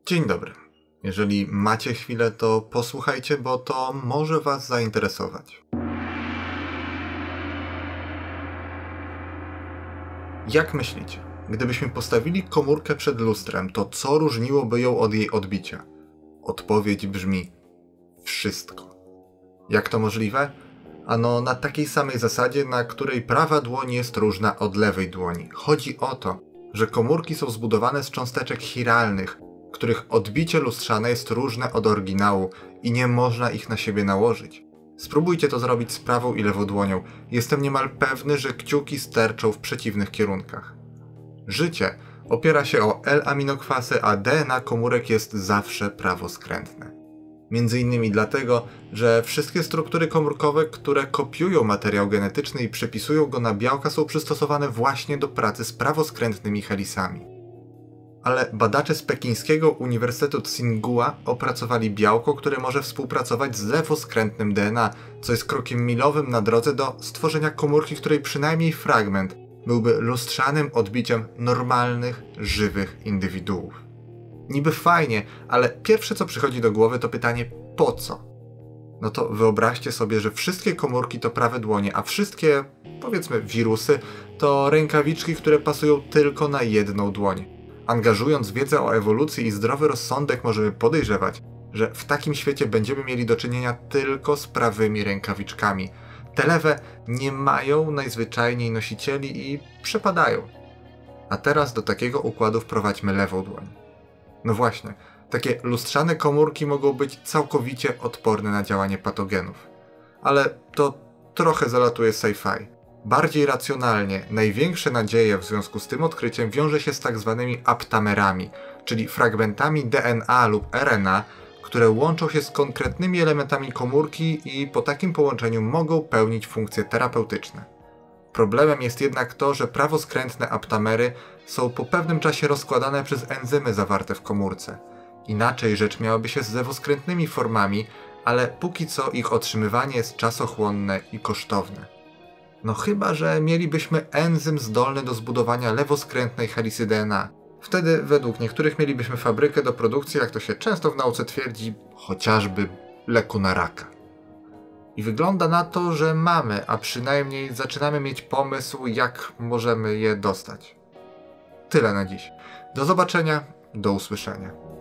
Dzień dobry. Jeżeli macie chwilę, to posłuchajcie, bo to może Was zainteresować. Jak myślicie, gdybyśmy postawili komórkę przed lustrem, to co różniłoby ją od jej odbicia? Odpowiedź brzmi: wszystko. Jak to możliwe? Ano na takiej samej zasadzie, na której prawa dłoń jest różna od lewej dłoni. Chodzi o to, że komórki są zbudowane z cząsteczek chiralnych, których odbicie lustrzane jest różne od oryginału i nie można ich na siebie nałożyć. Spróbujcie to zrobić z prawą i lewą dłonią. Jestem niemal pewny, że kciuki sterczą w przeciwnych kierunkach. Życie opiera się o L-aminokwasy, a DNA komórek jest zawsze prawoskrętne. Między innymi dlatego, że wszystkie struktury komórkowe, które kopiują materiał genetyczny i przepisują go na białka, są przystosowane właśnie do pracy z prawoskrętnymi helisami. Ale badacze z pekińskiego Uniwersytetu Tsinghua opracowali białko, które może współpracować z lewoskrętnym DNA, co jest krokiem milowym na drodze do stworzenia komórki, której przynajmniej fragment byłby lustrzanym odbiciem normalnych, żywych indywiduów. Niby fajnie, ale pierwsze co przychodzi do głowy to pytanie po co? No to wyobraźcie sobie, że wszystkie komórki to prawe dłonie, a wszystkie, powiedzmy, wirusy to rękawiczki, które pasują tylko na jedną dłoń. Angażując wiedzę o ewolucji i zdrowy rozsądek, możemy podejrzewać, że w takim świecie będziemy mieli do czynienia tylko z prawymi rękawiczkami. Te lewe nie mają najzwyczajniej nosicieli i przepadają. A teraz do takiego układu wprowadźmy lewą dłoń. No właśnie, takie lustrzane komórki mogą być całkowicie odporne na działanie patogenów. Ale to trochę zalatuje sci-fi. Bardziej racjonalnie, największe nadzieje w związku z tym odkryciem wiąże się z tak zwanymi aptamerami, czyli fragmentami DNA lub RNA, które łączą się z konkretnymi elementami komórki i po takim połączeniu mogą pełnić funkcje terapeutyczne. Problemem jest jednak to, że prawoskrętne aptamery są po pewnym czasie rozkładane przez enzymy zawarte w komórce. Inaczej rzecz miałaby się z lewoskrętnymi formami, ale póki co ich otrzymywanie jest czasochłonne i kosztowne. No chyba, że mielibyśmy enzym zdolny do zbudowania lewoskrętnej helisy DNA. Wtedy według niektórych mielibyśmy fabrykę do produkcji, jak to się często w nauce twierdzi, chociażby leku na raka. I wygląda na to, że mamy, a przynajmniej zaczynamy mieć pomysł, jak możemy je dostać. Tyle na dziś. Do zobaczenia, do usłyszenia.